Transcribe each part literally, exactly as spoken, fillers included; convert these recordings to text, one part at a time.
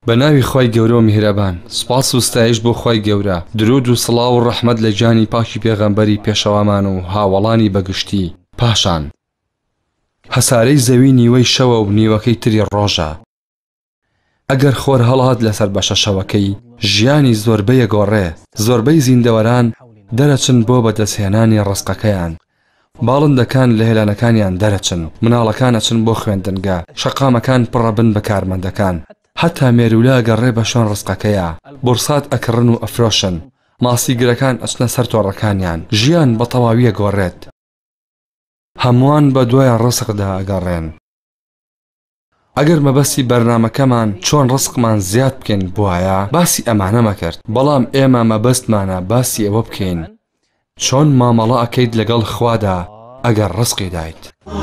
بەناوی خوای گەورە و میهرەبان سوپاس و ستایش بۆ خوای گەورە درود و سڵاو و ڕەحمەت لە جانی پاکی پێغەمبەری پێشەوامان و هاوڵانی بەگشتی. پاشان هەسارەی زەوی نیوەی شەوە و نیوەکەی تری ڕۆژە. ئەگەر خۆر هەڵهات لەسەر بەشە شەوەکەی ژیانی زۆربەیە گۆڕێ. زۆربەی زیندەوەران دەرەچن بۆ بەدەستهێنانی ڕزقەکەیان. باڵندەکان لە هێلانەکانیان دەرەچن، مناڵەکان ئەچن بۆ خوێندنگە، شەقامەکان پڕە بن بە کارمەندەکان. هەتا مێرولە گەڕێ بە شوێن ڕزقەکەیە، بورسات ئەکڕن و ئەفرۆشن، ماسیگرەکان ئەچنە سەر تۆڕەکانیان. ژیان بە تەواویە گۆڕێت. هەمووان بە دوای ڕزقدا ئەگەڕێن. ئەگەر مەبەستی بەرنامەکەمان چۆن ڕزقمان زیاد بکەین بوایە باسی ئەمانە مەکرد، بەڵام ئێمە مەبەستمانە باسی ئەوە بکەین چۆن مامەڵە ئەکەیت لەگەڵ خوادا ئەگەر ڕزقی دایت.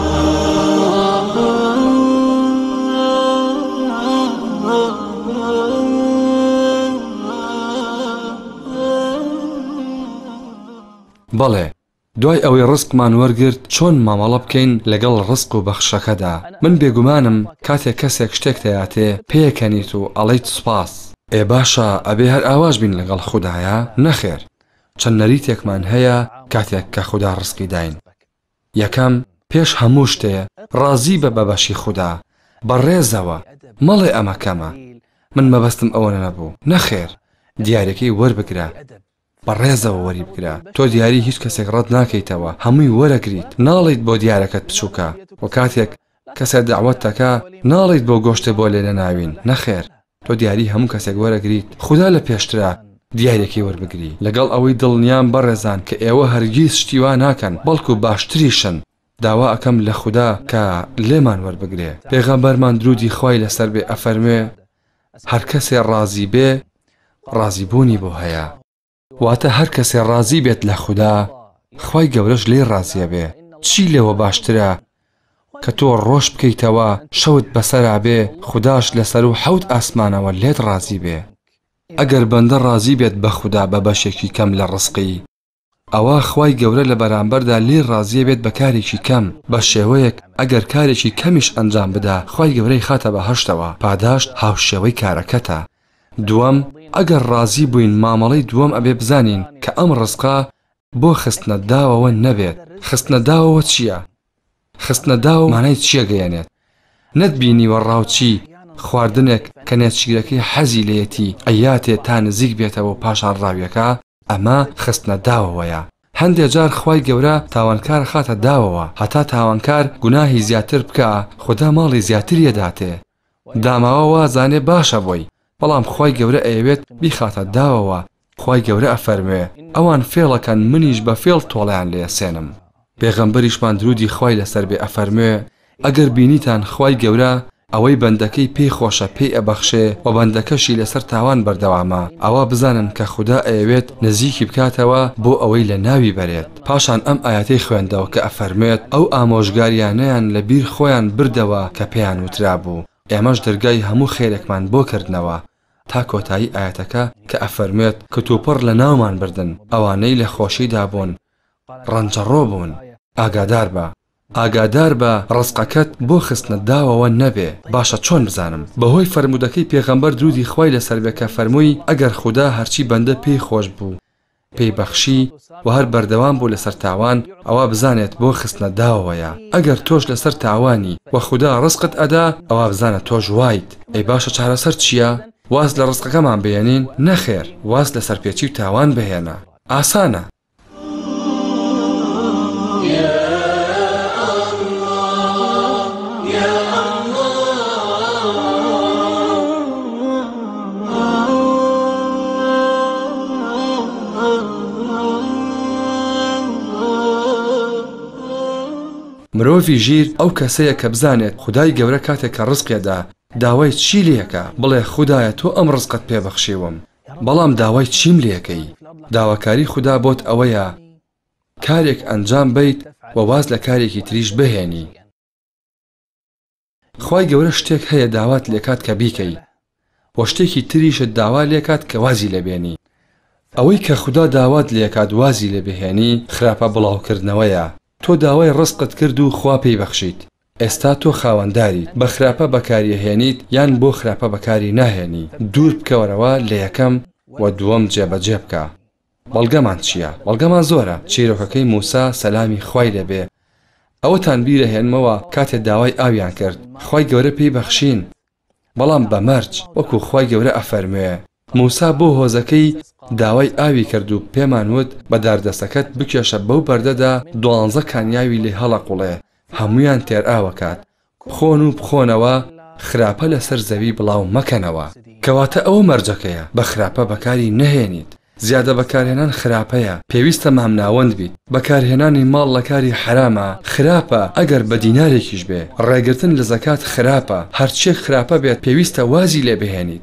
بەڵێ دوای ئەوەی ڕزقمان وەرگرت چۆن مامەڵە بکەین لەگەڵ ڕزق و بەخشەکەدا. من بێگومانم کاتێک کەسێک شتێک دەیاتێ پێیەکەنیت و ئەڵەیت سوپاس. ئێ باشە ئەبێ هەر ئاواش بین لەگەڵ خودایە؟ نەخێر. چەند نەریتێکمان هەیە کاتێک کە خوددا ڕزقی داین. یەکەم پێش هەموو شتێ ڕازی بە بەبەشی خوددا بەڕێزەوە. مەڵێ ئەمە کەمە، من مەبەستم ئەوە نەبوو. نەخێر، دیارەکەی وەربگرە، بەڕێزەوە وەری بگرە. تۆ دیاری هیچ کەسێک ڕەت ناکەیتەوە، هەمووی وەرەگریت. ناڵیت بۆ دیارەکەت بچووکە و کاتێک کەسێک دەعوەت دەکا ناڵیت بۆ گۆشتێ بۆ لێنە ناوین. نەخێر، تۆ دیاری هەموو کەسێک وەرەگریت. خوددا لە پێشترا دیارێکی وەربگری لەگەڵ ئەوەی دڵنیان بەڕێزان کە ئێوە هەرگیز شتیوا ناکەن بەڵکو باشتریشن. داوا ئەکەم لە خوددا کە لێمان وەربگرێ. پێغەمبەرمان درودی خوای لەسەر بێ ئەفەرمێ هەر کەسێ ڕازی بێ ڕازیبوونی بۆ هەیە. واتە هەر کەسێ ڕازی بێت لە خوددا خوای گەورەش لێ ڕازیە بێ. چی لێوە باشترە کە تۆ ڕۆژ بکەیتەوە شەوت بەسەرا بێ خودداش لەسەر و حەوت ئاسمانەوە لێت ڕازی بێ. ئەگەر بەندە ڕازی بێت بە خوددا بە بەشێکی کەم لە ڕزقی ئەوە خوای گەورە لە بەرامبەردا لێ ڕازیە بێت بە کارێکی کەم بە شێوەیەک ئەگەر کارێکی کەمیش ئەنجام بدا خوای گەورەی خاتە بە هەشتەوە. پاداشت هاوشێوەی کارەکەتە. دووەم ئەگەر ڕازی بووین مامەڵەی دووەم ئەبێ بزانین کە ئەم ڕزقا بۆ خستنە داوەوە نەبێت. خستنە داوەوە چییە؟ خستنە داوە مانای چییە گەیەنێت؟ نەتبینیوە ڕاوچی خواردنێک کە نێچیرەکەی حەزی لێتی ئەیاتێ تا نزیک بێتەوە پاشان ڕاویەکە، ئەمە خستنە داوەوەیە. هەندێک جار خوای گەورە تاوانکار خاتە داوەوە هەتا تاوانکار گوناهی زیاتر بکە خوددا ماڵی زیاتریە داتێ. داماوە وازانێ باشە بۆی، بەڵام خوای گەورە ئەیەوێت بیخاتە داوەوە. خوای گەورە ئەفەرمێ ئەوان فێڵەکەن منیش بە فێڵ تۆڵیان لێسێنم. پێغەمبەریشمان درودی خوای لەسەر بێ ئەفەرمێ ئەگەر بینیتان خوای گەورە ئەوەی بەندەکەی پێی خۆشە پێی ئەبەخشێ و بەندەکەشی لەسەر تاوان بەردەوامە ئەوە بزانن کە خوددا ئەیەوێت نزیکی بکاتەوە بۆ ئەوەی لە ناوی بەرێت. پاشان ئەم ئاەتەی خوێندەوە کە ئەفەرمێت ئەو ئامۆژگاریانەیان لە بیر خۆیان بردەوە کە پێیان وترا بوو. ئێمەش دەرگای هەموو خێرێکمان بۆ کردنەوە تا کۆتایی ئاەتەکە کە ئەفەرمێت کە تووپڕ لە ناومان بردن ئەوانەی لە خۆشیدا بوون ڕەنجەڕۆ بوون. ئاگادار بە ئاگادار بە ڕزقەکەت بۆ خستنە داوەوە نەبێ. باشە چۆن بزانم؟ بەهۆی فەرمودەکەی پێغەمبەر درودی خوای لەسەر بێ کە فەرمووی ئەگەر خوددا هەرچی بەندە پێی خۆش بوو پێی بەخشی و هەر بەردەوام بوو لەسەر تاوان ئەوە بزانێت بۆ خستنە داوەوەیە. ئەگەر تۆش لەسەر تاوانی و خوددا ڕزقت ئەدا ئەوە بزانە تۆش وایت. ئەی باشە چارەسەر چییە؟ واز لە ڕزقەکەمان بێنین؟ نەخێر، واز لەسەر پێچی و تاوان بهێنە. ئاسانە. مرۆڤی ژیر ئەو کەسەیە کە بزانێت خودای گەورە کاتێک کە ڕزقێدا داوای چی لێکە بڵێ خودایە تۆ ئەم ڕزقت پێبەخشیوم، بەڵام داوای چیم لێکەی؟ داواکاری خوددا بۆت ئەوەیە کارێک ئەنجام بیت و واز لە کارێکی تریش بهێنی. خوای گەورە شتێک هەیە داوات لێکات کە بیکەی و شتێکی تریشت داوا لێکات کە وازی لێبێنی. ئەوەی کە خوددا داوات لێکات وازی لێبهێنی خراپە بڵاوکردنەوەیە. تۆ داوای ڕزقت کرد و خوا پێی بەخشیت، ئێستا تۆ خاوەنداریت بە خراپە بەکاریهێنیت یان بۆ خراپە بەکاری ناهێنی دوور بکەوەرەوە لە یەکەم و دووەم جێبەجێ بکە. بەڵگەمان چییە؟ بەڵگەمان زۆرە. چیرۆکەکەی موسا سەلامی خوای لێبێ ئەوەتان بیرەهێنمەوە کاتێ داوای ئاویان کرد خوای گەورە پێی بەخشین بەڵام بە مەرج وەکو خوای گەورە ئەفەرموێ. موسا بۆ هۆزەکەی داوای ئاوی کرد و پێمان وت بە داردەسەکەت بکێشە بەو بەردەدا دوانزە کانیاوی لێ هەڵەقوڵێ هەمویان تێر ئاوەکات بخۆن و بخۆنەوە خراپە لەسەر زەوی بڵاو مەکەنەوە. کەواتە ئەوە مەرجەکەیە بە خراپە بەکاری نەهێنیت. زیادە بەکارهێنان خراپەیە پێویستە مامناوەند بیت. بەکارهێنانی ماڵ لە کاری حرامە خراپە ئەگەر بە دینارێکیش بێ. ڕێگرتن لە زەکات خراپە هەرچێک خراپە بێت پێویستە وازی لێ بهێنیت.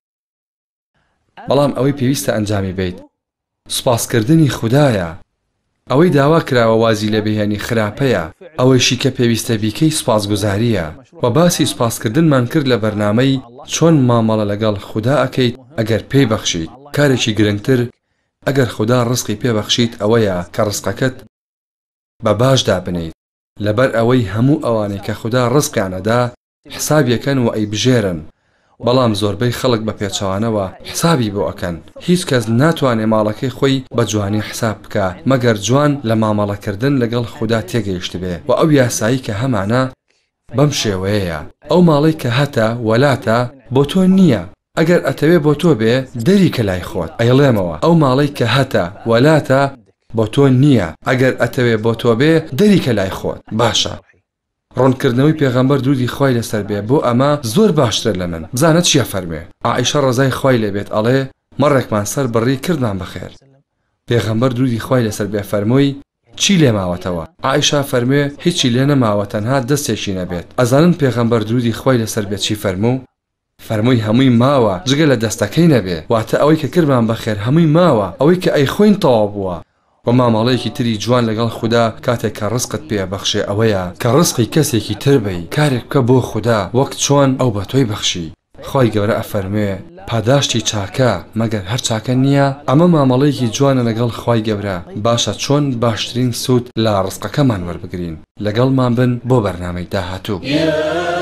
بەڵام ئەوەی پێویستە ئەنجامی بیت سوپاسکردنی خوددایە. ئەوەی داوا کراوە وازی لێ بهێنی خراپەیە ئەوەیشی کە پێویستە بیکەی سوپاسگوزاریە. و باسی سوپاسکردنمان کرد لە بەرنامەی چۆن مامەڵە لەگەڵ خوددا ئەکەیت ئەگەر پێی بەخشیت. کارێکی گرنگتر ئەگەر خوددا ڕزقی پێبەخشیت ئەوەیە کە ڕزقەکەت بە باشدا بنیت لەبەر ئەوەی هەموو ئەوانەی کە خوددا ڕزقیانەدا حسابیەکەن و ئەیبژێرن. بەڵام زۆربەی خەڵک بە پێچەوانەوە حسابی بۆ ئەکەن. هیچ کەس ناتوانێ ماڵەکەی خۆی بە جوانی حساب بکە مەگەر جوان لە مامەڵەکردن لەگەڵ خوددا تێگەیشت بێ. و ئەو یاسایی کە هەمانە بەم شێوەیەیە. ئەو ماڵی کە هەتە وەلاتە بۆ تۆ نییە. ئەگەر ئەتەوێ بۆ تۆ بێ دەری کە لای خۆت ئەیڵێمەوە ئەو ماڵی کە هەتە وەلاتە بۆ تۆ نییە. ئەگەر ئەتەوێ بۆ تۆ بێ دەری کە لای خۆت. باشە ڕوونکردنەوەی پێغەمبەر دوودی خوای لەسەر بێ بۆ ئەمە زۆر باشتر لە من. بزانە چیە فەرمێ؟ عائیشە ڕەزای خوای لێبێت ئەڵێ مەڕێکمان سەر بڕی کردمان بەخێر. پێغەمبەر دوودی خوای لەسەر بێ فەرمووی چی لێ ماوەتەوە؟ عائیشە فەرمێ هیچی لێ نەماوە تەنها دەستێکی نەبێت. ئەزانن پێغەمبەر دوودی خوای لەسەر بێت چی فەرموو؟ فەرمووی هەمووی ماوە جگە لە دەستەکەی نەبێ. واتە ئەوەی کە کردمان بەخێر هەمووی ماوە ئەوەی کە ئەی خۆین تەواو بووە. و مامەڵەیەکی تری جوان لەگەڵ خوددا کاتێک کە ڕزقت پێ بەخشێ ئەوەیە کە ڕزقی کەسێکی تر بی کارێک بکە بۆ خوددا وەک چۆن ئەو بە تۆی بەخشی. خۆی گەورە ئەفەرموێ پاداشتی چاکە مەگەر هەر چاکە نییە. ئەمە مامەڵەیەکی جوانە لەگەڵ خۆی گەورە. باشە چۆن باشترین سوود لە ڕزقەکەمان وەربگرین. لەگەڵمان بن بۆ بەرنامەی داهاتوو.